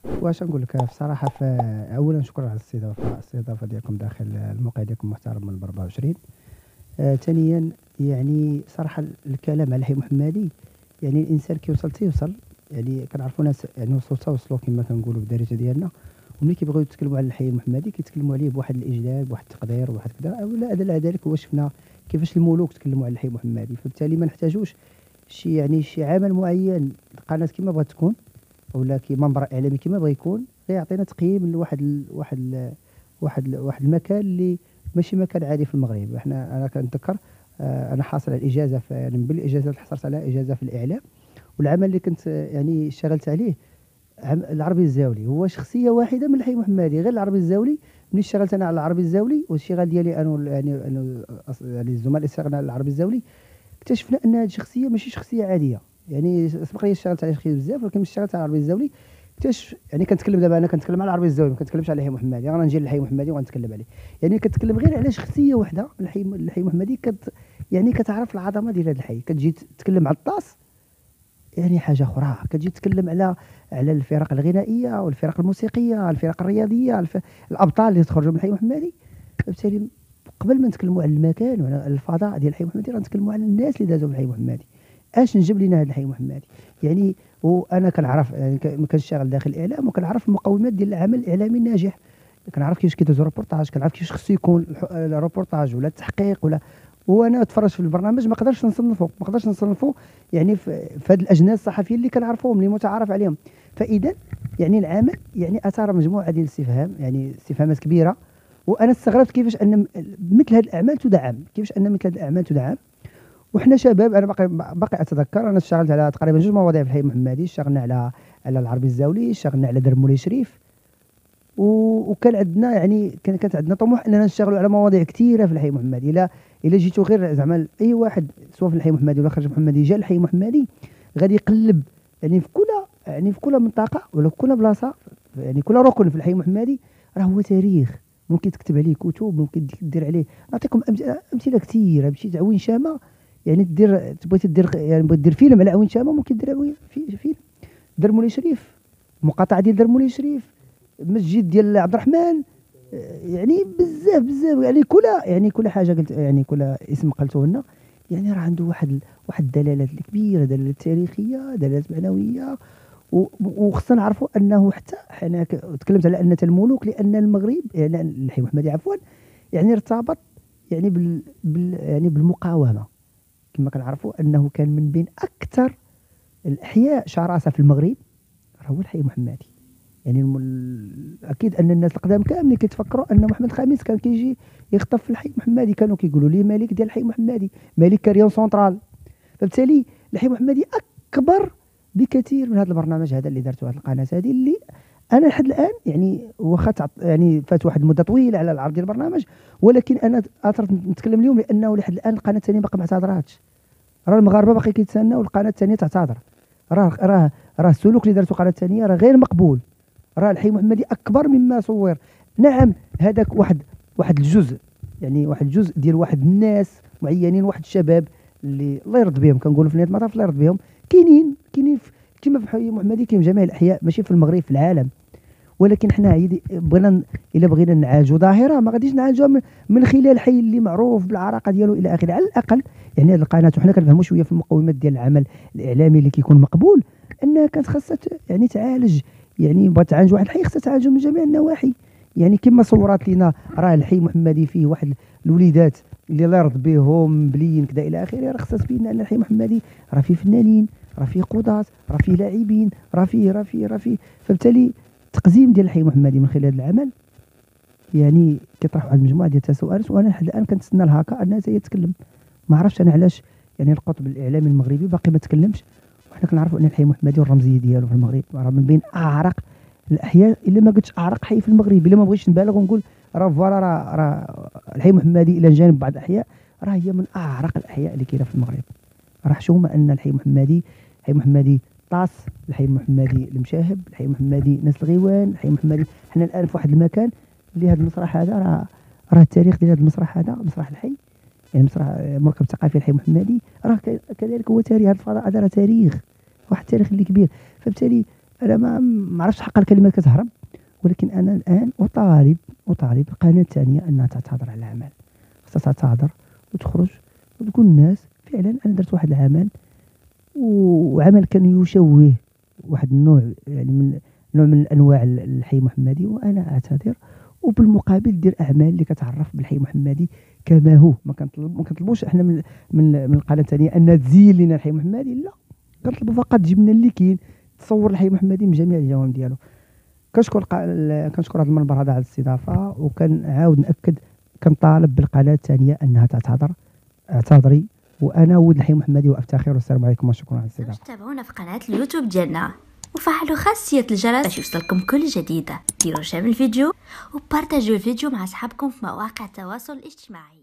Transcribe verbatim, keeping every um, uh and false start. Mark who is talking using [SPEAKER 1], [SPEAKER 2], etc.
[SPEAKER 1] واش نقول لك بصراحه، اولا شكرا على الاستضافه الاستضافه ديالكم داخل الموقع ديالكم المحترم من أربعة وعشرين. آه، ثانيا يعني صراحه الكلام على الحي محمدي، يعني الانسان كيوصل تيوصل، يعني كنعرفوا ناس يعني وصلوا توصلوا كما كنقولوا بالدارجه ديالنا، وملي كيبغيو يتكلموا على الحي المحمدي كيتكلموا عليه بواحد الاجلال، بواحد التقدير، بواحد كذا. ولا ادل على ذلك هو شفنا كيفاش الملوك تكلموا على الحي المحمدي، فبالتالي ما نحتاجوش شي يعني شي عمل معين، القناه كما بغات تكون ولا كي منبر اعلامي كما بغى يكون غيعطينا تقييم لواحد ال واحد ال واحد ال واحد المكان اللي ماشي مكان عادي في المغرب. احنا انا كنتذكر، آه، انا حاصل على الاجازه في، يعني من بين الاجازات اللي حصلت على اجازه في الاعلام، والعمل اللي كنت آه، يعني اشتغلت عليه عم العربي الزاولي هو شخصيه واحده من الحي محمدي، غير العربي الزاولي. ملي اشتغلت انا على العربي الزاولي والاشتغال ديالي انا وال- يعني انا الأص- يعني الزملاء اللي اشتغلنا على العربي الزاولي، اكتشفنا ان هذه الشخصيه ماشي شخصيه عاديه. يعني سبق لي اشتغلت على شخصيه بزاف، ولكن ملي اشتغلت على العربي الزاولي اكتشف، يعني كنتكلم دابا، انا كنتكلم على العربي الزاولي، ما كنتكلمش على الحي محمدي. انا نجي للحي محمدي وغنتكلم عليه، يعني كنتكلم غير على شخصيه واحده من الحي الحي محمدي. كت يعني كتعرف العظمه ديال هذا الحي، كتجي تتكلم على الطاس، يعني حاجه اخرى. كتجي تتكلم على على الفرق الغنائيه والفرق الموسيقيه، الفرق الرياضيه، الف... الابطال اللي تخرجوا من الحي محمدي. فبالتالي قبل ما نتكلموا على المكان وعلى الفضاء ديال الحي محمدي، غنتكلموا على الناس اللي دازوا من الحي محمدي. اش نجيب لنا هذا الحي محمدي؟ يعني وانا كنعرف، يعني ك- كنشتغل داخل الاعلام وكنعرف المقومات ديال العمل الاعلامي الناجح. كنعرف كيفاش كيدوزو الروبورتاج، كنعرف كيفاش خصو يكون الح- الروبورتاج ولا التحقيق ولا. وانا اتفرج في البرنامج ما قدرش نصنفه ما قدرش نصنفه يعني في, في هاد الاجناس الصحفيين اللي كنعرفوهم، اللي متعارف عليهم. فاذا يعني العمل يعني اثار مجموعه ديال الاستفهام، يعني استفهامات كبيره. وانا استغربت كيفاش ان م- مثل هذه الاعمال تدعم، كيفاش ان مثل هذه الاعمال تدعم. وحنا شباب، انا باقي باقي اتذكر انا اشتغلت على تقريبا جوج مواضيع في الحي المحمدي. اشتغلنا على على العربي الزاولي، اشتغلنا على درب مولاي شريف، و- وكان عندنا يعني كان كانت عندنا طموح اننا نشتغلوا على مواضيع كثيره في الحي المحمدي. الا الا جيتوا غير زعما اي واحد سواء في الحي المحمدي ولا خارج المحمدي جا الحي المحمدي غادي يقلب، يعني في كل يعني في كل منطقه ولا في كل بلاصه، يعني كل ركن في الحي المحمدي راه هو تاريخ ممكن تكتب عليه كتب، ممكن دير عليه. نعطيكم أمثلة امثله كثيره. مشيت عوين شامه، يعني دير بغيتي دير يعني بغيت دير فيلم على عوين شامه، ممكن دير عوين في فيلم. در مولاي شريف، مقاطعه ديال در مولاي شريف، مسجد ديال عبد الرحمن، آه، يعني بزاف بزاف، يعني كل يعني كل حاجه قلت، يعني كل اسم قلته لنا يعني راه عنده واحد واحد الدلالات الكبيره، دلالات تاريخيه، دلالات معنويه. و- وخصنا نعرفوا انه حتى حنا ك- تكلمت على ان الملوك، لان المغرب يعني الحي محمدي عفوا يعني ارتبط يعني بال, بال يعني بالمقاومه. كما كنعرفوا انه كان من بين اكثر الاحياء شراسه في المغرب راه هو الحي محمدي. يعني الم- اكيد ان الناس القدام كاملين كيتفكروا ان محمد الخامس كان كيجي يخطف في الحي المحمدي، كانوا كيقولوا ليه ملك ديال الحي المحمدي، ملك كريون سونترال. فبالتالي الحي المحمدي اكبر بكثير من هذا البرنامج هذا اللي درته، هذه القناه هذه اللي انا لحد الان يعني واخا تعط- يعني فات واحد المده طويله على العرض ديال البرنامج، ولكن انا اثرت نتكلم اليوم لانه لحد الان القناه الثانيه باقي ما اعتذراتش. راه المغاربه باقي كيتسناو والقناه الثانيه تعتذر. راه راه راه السلوك اللي دارته القناه الثانيه راه غير مقبول. راه الحي المحمدي اكبر مما صور. نعم هذاك واحد واحد الجزء، يعني واحد الجزء ديال واحد الناس معينين، واحد الشباب اللي الله يرضى بهم، كنقولوا في نهايه المطاف الله يرضى بهم، كاينين كاينين في- كما في الحي المحمدي كاين في جميع الاحياء، ماشي في المغرب، في العالم. ولكن حنا يدي- بغينا ن- الا بغينا نعالجوا ظاهره ما غاديش نعالجوها من, من خلال الحي اللي معروف بالعراقه ديالو الى اخره. على الاقل يعني هذه القناه، وحنا كنفهموا شويه في المقومات ديال العمل الاعلامي اللي كيكون مقبول، انها كانت خاصها ت- يعني تعالج، يعني بغات تعالج واحد الحي خاصها تعالجه من جميع النواحي. يعني كما صورات لنا راه الحي محمدي فيه واحد الوليدات اللي الله يرضى بهم بلين كذا الى اخره، راه خاصها تبين لنا ان الحي محمدي راه فيه فنانين، راه فيه قضاة، راه فيه لاعبين، راه فيه راه فيه راه فيه. فبالتالي التقزيم ديال الحي المحمدي من خلال العمل يعني كيطرح واحد المجموعه ديال التساؤلات، وانا لحد الان كنتسنى الهكا انها هي تتكلم. ما عرفتش انا علاش يعني القطب الاعلامي المغربي باقي ما تكلمش. وحنا كنعرفوا ان الحي المحمدي والرمزيه ديالو في المغرب راه من بين اعرق الاحياء، الا ما قلتش اعرق حي في المغرب، الا ما بغيتش نبالغ ونقول راه فوالا راه راه الحي المحمدي الى جانب بعض الاحياء راه هي من اعرق الاحياء اللي كاينه في المغرب. راه حشومه ان الحي المحمدي، الحي المحمدي طاس، الحي المحمدي المشاهب، الحي المحمدي ناس الغيوان، الحي المحمدي. حنا الان في واحد المكان اللي هذا المسرح هذا راه راه التاريخ ديال هذا المسرح هذا، مسرح الحي، يعني مسرح المركب الثقافي الحي المحمدي، راه ك- كذلك هو تاريخ. هذا الفضاء هذا راه تاريخ، واحد التاريخ اللي كبير. فبالتالي انا ما ما عرفتش حق الكلمه كتهرب، ولكن انا الان اطالب اطالب القناه الثانيه انها تعتذر على العمل، خاصها تعتذر وتخرج وتقول للناس فعلا انا درت واحد العمل وعمل كان يشوه واحد النوع، يعني من نوع من انواع الحي المحمدي، وانا اعتذر، وبالمقابل دير اعمال اللي كتعرف بالحي المحمدي كما هو. ما كنطلب ما كنطلبوش احنا من من من القناه الثانيه ان تزين لنا الحي المحمدي، لا، كنطلبوا فقط تجيب لنا اللي كاين، تصور الحي المحمدي من جميع الجوانب ديالو. كنشكر كنشكر هذا المنبر هذا على الاستضافه، وكنعاود ناكد كنطالب بالقناه الثانيه انها تعتذر. اعتذري، وانا ولد الحي المحمدي وافتخر. والسلام عليكم وشكرا على الاستضافه.
[SPEAKER 2] تابعونا في قناه اليوتيوب ديالنا وفعلوا خاصيه الجرس باش يوصلكم كل جديد. ديروا شير الفيديو وبارطاجيو الفيديو مع اصحابكم في مواقع التواصل الاجتماعي.